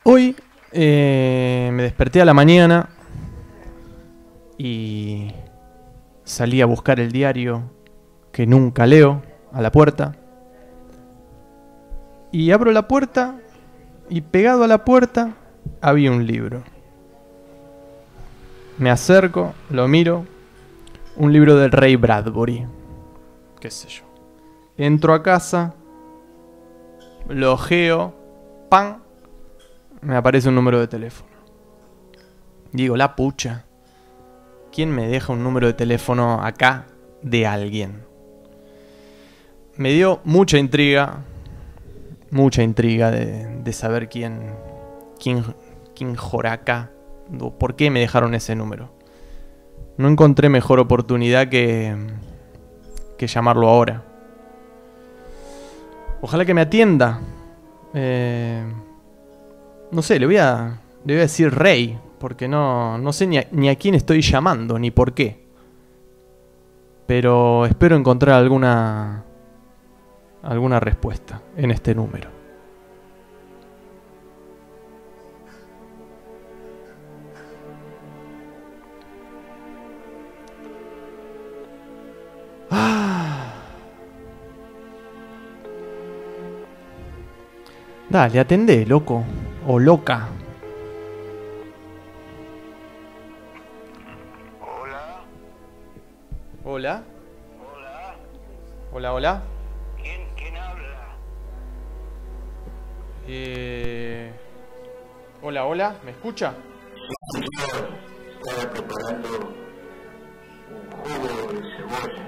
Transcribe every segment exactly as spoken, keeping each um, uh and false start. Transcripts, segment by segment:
Hoy eh, me desperté a la mañana y salí a buscar el diario que nunca leo a la puerta. Y abro la puerta y pegado a la puerta había un libro. Me acerco, lo miro, un libro del Rey Bradbury, qué sé yo. Entro a casa, lo ojeo, ¡pam! Me aparece un número de teléfono. Digo, la pucha, ¿quién me deja un número de teléfono acá de alguien? Me dio mucha intriga, mucha intriga de, de saber quién, quién, quién joraca, por qué me dejaron ese número. No encontré mejor oportunidad que, que llamarlo ahora. Ojalá que me atienda. Eh, no sé, le voy a, le voy a decir Rey, porque no, no sé ni a, ni a quién estoy llamando, ni por qué. Pero espero encontrar alguna, alguna respuesta en este número. Dale, atendé, loco. O loca. Hola. Hola. Hola. Hola, hola. ¿Quién, quién habla? Eh... Hola, hola. ¿Me escucha? Estaba preparando un jugo de cebolla.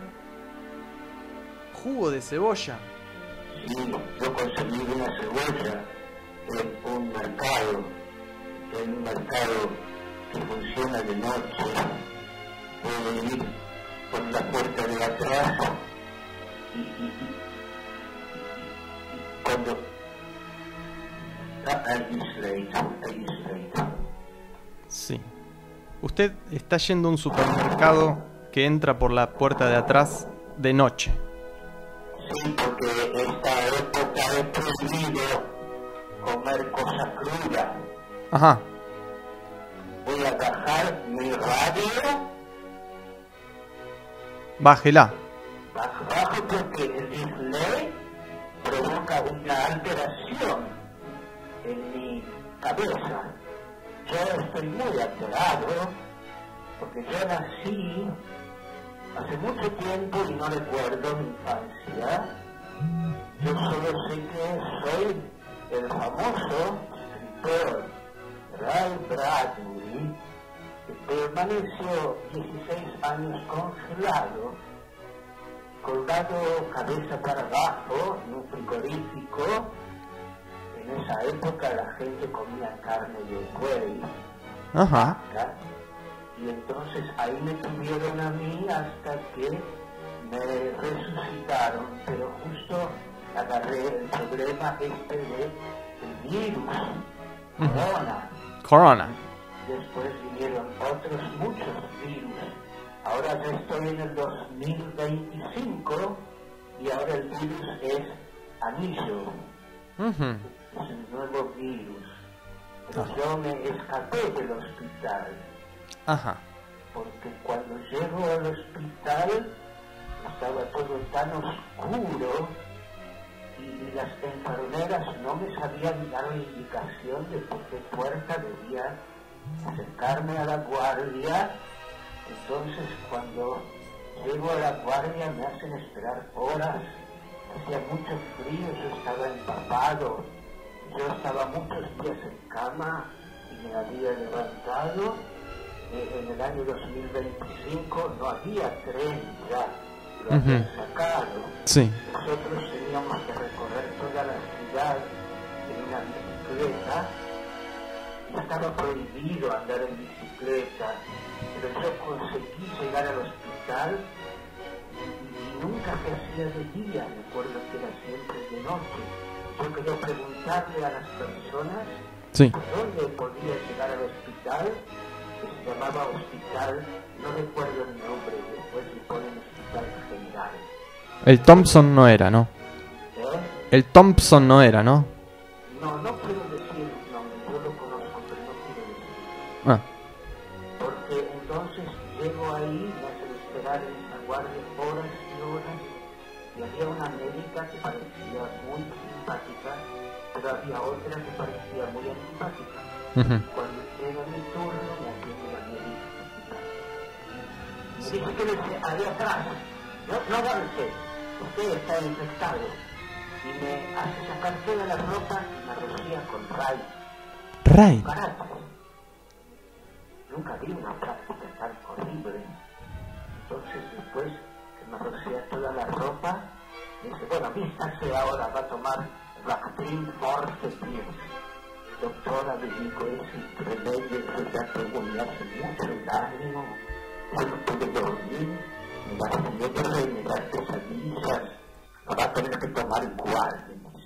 Jugo de cebolla. Sí, yo conseguí una cebolla en un mercado, en un mercado que funciona de noche. Puedo ir por la puerta de atrás y, y, y, y cuando... Ah, ahí es late, ahí es late. Sí. Usted está yendo a un supermercado que entra por la puerta de atrás de noche. Sí, porque esta época es prohibido comer cosa cruda. Ajá. Voy a bajar mi radio. Bájela. Bajo, bajo porque el display provoca una alteración en mi cabeza. Yo estoy muy alterado porque yo nací hace mucho tiempo y no recuerdo mi infancia. Yo solo sé que soy el famoso escritor Ray Bradbury, que permaneció dieciséis años congelado, colgado cabeza para abajo en un frigorífico. En esa época la gente comía carne de buey. Ajá. Y entonces ahí me tuvieron a mí hasta que me resucitaron, pero justo agarré el problema este de el virus, corona. Corona. Después vinieron otros muchos virus. Ahora ya estoy en el dos mil veinticinco y ahora el virus es anillo. Uh-huh. Es el nuevo virus. Pero Ah. yo me escapé del hospital. Ajá. Porque cuando llego al hospital estaba todo tan oscuro y las enfermeras no me sabían dar la indicación de por qué puerta debía acercarme a la guardia. Entonces cuando llego a la guardia me hacen esperar horas, hacía mucho frío, yo estaba empapado, yo estaba muchos días en cama y me había levantado. En el año dos mil veinticinco no había tren ya, lo habían Uh-huh. sacado. Sí. Nosotros teníamos que recorrer toda la ciudad en una bicicleta. Estaba prohibido andar en bicicleta, pero yo conseguí llegar al hospital y nunca se hacía de día, recuerdo que era siempre de noche. Yo quería preguntarle a las personas Sí. a dónde podía llegar al hospital, que se llamaba Hospital, no recuerdo el nombre, después le ponen Hospital General. El Thompson no era, ¿no? ¿Eh? El Thompson no era, ¿no? No, no puedo decir, no, Ah. Porque entonces llego ahí, me hacen esperar en la guardia horas y horas, y había una médica que parecía muy simpática, pero había otra que parecía muy antipática. Uh-huh. Cuando llega mi turno, me atiende la médica. Me dice que desde ahí atrás, no, no avance, usted está infectado. Y me hace sacar toda la ropa y me rocía con ray. Ray. Barato. Nunca vi una práctica tan horrible. Entonces después que me rocía toda la ropa, me dice, bueno, vístase ahora, va a tomar Bactrim Force Plus. Doctora, le digo, ese remedio que ya tengo me hace mucho daño. Yo no puedo dormir, me da fiebre, me da pesadillas. Me va a tener que tomar igual.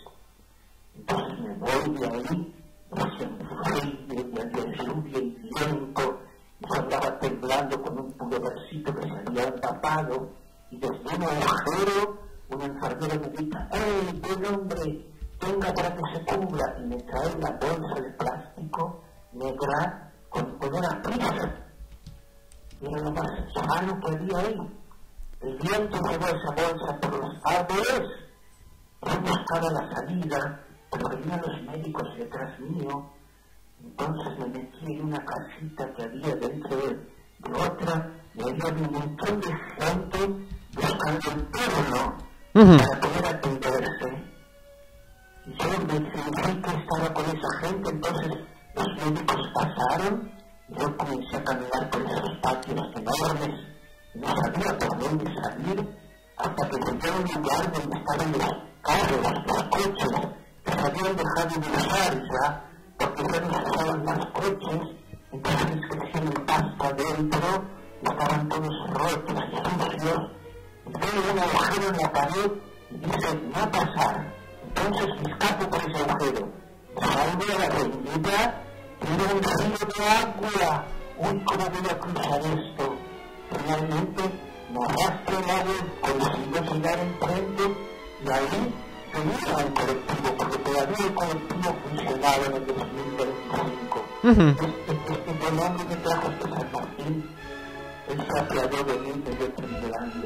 Entonces me voy de ahí, recién frío, y había lluvia y viento, y yo andaba temblando con un pulovercito que se había empapado, y desde un agujero una enfermera me grita, ¡ey, buen hombre, venga para que se cubra! Y me trae la bolsa de plástico negra con, con una prisa. Y era lo más sano que había ahí. El viento llevó esa bolsa por los árboles. Yo buscaba la salida, pero venían los médicos detrás mío. Entonces me metí en una casita que había dentro de, de otra, y había un montón de gente buscando el turno uh-huh. para poder atenderse. Y yo me fingí que estaba con esa gente, entonces los médicos pasaron, y yo comencé a caminar por esos patios enormes. No sabía por dónde salir, hasta que llegué a un lugar donde estaban los carros, los coches, que se habían dejado de usar ya, porque ya no se usaban más coches, entonces crecían el pasto adentro, y estaban todos rotos y sucios, y veo un agujero en la pared, y dice, no pasar. Entonces me escapo por ese agujero, salgo a la avenida, y veo un río de agua. Uy, ¿cómo voy a cruzar esto? Finalmente me arrastro el agua, consigo llegar enfrente, y ahí venía el colectivo, porque todavía el colectivo funcionaba en el dos mil veinticinco. Uh-huh. Este, este buen hombre que trajo hasta San Martín, él se apiadó de mí, me dio tremblando.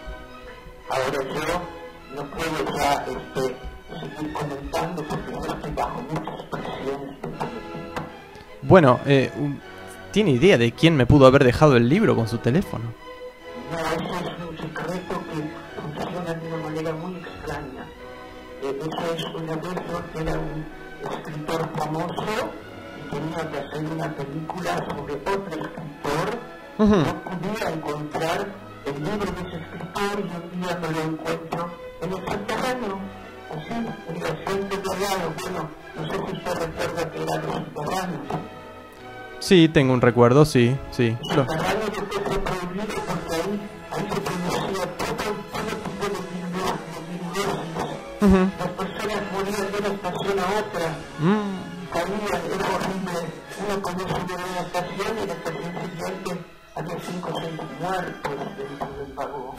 Ahora yo no puedo ya este, seguir comentando porque yo estoy bajo muchas presiones de todo tipo. Bueno, eh, ¿tiene idea de quién me pudo haber dejado el libro con su teléfono? No, eso es un secreto que funciona de una manera muy extraña. Eh, eso es una vez yo que era un escritor famoso y tenía que hacer una película sobre otro escritor. Uh-huh. No podía encontrar el libro de ese escritor y un día me lo encuentro en el subterráneo, así, en el asiento de al lado. Bueno, no sé si usted recuerda que eran los subterráneos. Sí, tengo un recuerdo, sí, sí. El subterráneo después fue prohibido porque ahí, ahí se producía todo, todo tipo de virus. Uh-huh. Las personas morían de una estación a otra, mm. caían, era horrible. Uno podía subir a una estación y la estación siguiente había cinco o seis muertos dentro del vagón.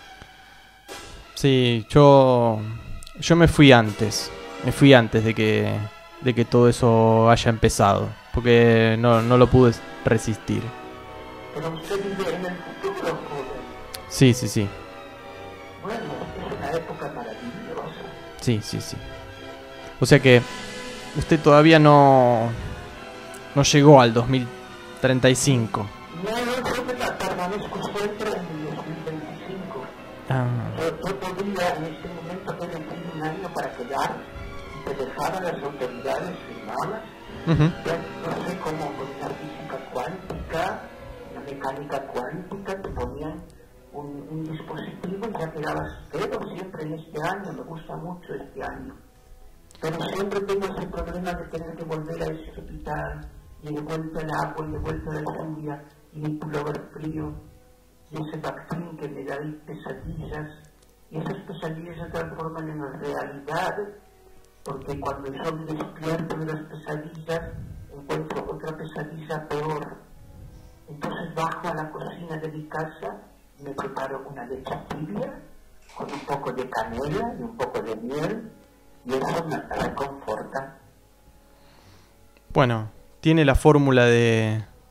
Sí, yo yo me fui antes, me fui antes de que de que todo eso haya empezado, porque no, no lo pude resistir. Pero usted vive en el futuro, joven. Sí, sí, sí. Bueno, es una época maravillosa. Sí, sí, sí. O sea que usted todavía no no llegó al dos mil treinta y cinco. No, no, yo me permanezco siempre en el dos mil veinticinco. Ah. Yo, yo podría en este momento elegir un año para quedar y te dejar a las autoridades firmadas. Uh-huh. Ya no sé cómo con la física cuántica, la mecánica cuántica, te ponían un, un dispositivo y ya quedabas pero siempre en este año. Me gusta mucho este año. Pero siempre tengo ese problema de tener que volver a ese hospital y de vuelta el agua y de vuelta la lluvia y mi pullover frío y ese Bactrim que me da pesadillas, y esas pesadillas se transforman en realidad, porque cuando yo me despierto de las pesadillas encuentro otra pesadilla peor. Entonces bajo a la cocina de mi casa, me preparo una leche tibia con un poco de canela y un poco de miel, y eso me reconforta. Bueno, tiene la fórmula de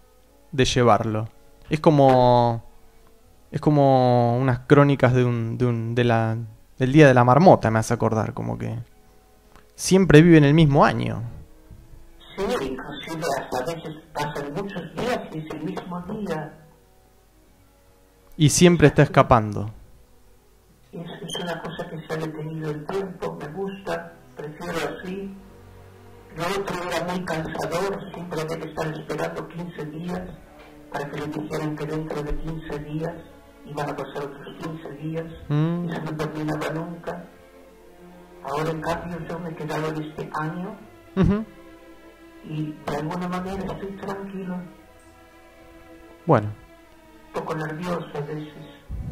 de llevarlo. Es como... Es como unas crónicas de un, de un, de la, del Día de la Marmota, me hace acordar, como que siempre vive en el mismo año. Sí, inclusive hasta a veces pasan muchos días y es el mismo día. Y siempre está escapando. Es, es una cosa que se ha detenido el tiempo, me gusta, prefiero así. Lo otro era muy cansador, siempre había que estar esperando quince días para que le dijeran que dentro de quince días iban a pasar otros quince días, Mm. y eso no terminaba nunca. Ahora en cambio yo me he quedado en este año Uh-huh. y de alguna manera estoy tranquilo, Bueno, un poco nervioso a veces.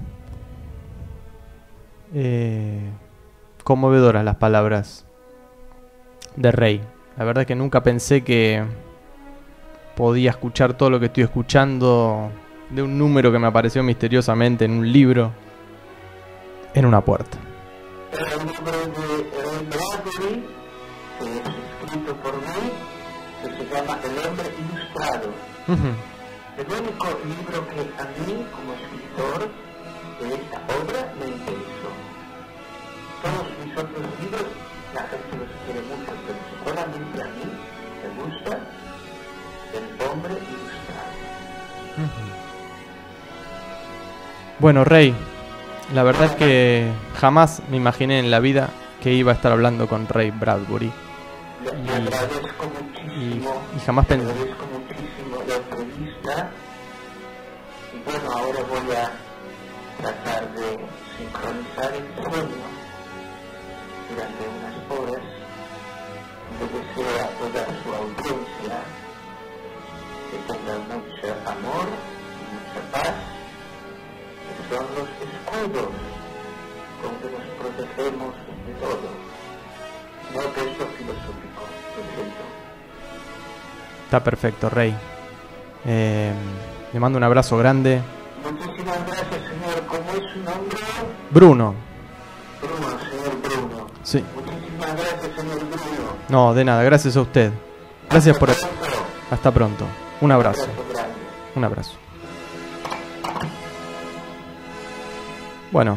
eh, conmovedoras las palabras de Rey. La verdad es que nunca pensé que podía escuchar todo lo que estoy escuchando de un número que me apareció misteriosamente en un libro, en una puerta. Era un libro de Ray Bradbury, que es escrito por mí, que se llama El hombre ilustrado. Uh-huh. El único libro que a mí, como escritor de esta obra, me interesó. Todos mis otros libros, la gente los quiere mucho, pero solamente a mí me gusta El hombre ilustrado. Uh-huh. Bueno, Rey, la verdad es que jamás me imaginé en la vida que iba a estar hablando con Ray Bradbury. Le, le Y- agradezco Y, muchísimo. y jamás Le pensé... agradezco muchísimo la entrevista. Y bueno, ahora voy a tratar de sincronizar el sueño durante unas horas. Le deseo a toda su audiencia que tenga mucho amor y mucha paz, que son los escudos con que nos protegemos de todo. No texto filosófico, lo siento. Está perfecto, Rey. Eh, le mando un abrazo grande. Muchísimas gracias, señor. ¿Cómo es su nombre? Bruno. Bruno, señor Bruno. Sí. Muchísimas gracias, señor Bruno. No, de nada, gracias a usted. Gracias por... Hasta pronto. Hasta pronto. Un abrazo. Abrazo grande. Un abrazo. Bueno.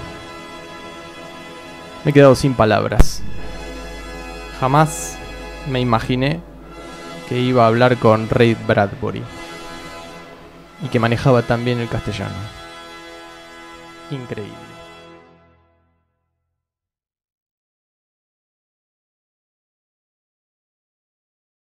Me he quedado sin palabras. Jamás me imaginé que iba a hablar con Ray Bradbury. Y que manejaba tan bien el castellano. Increíble.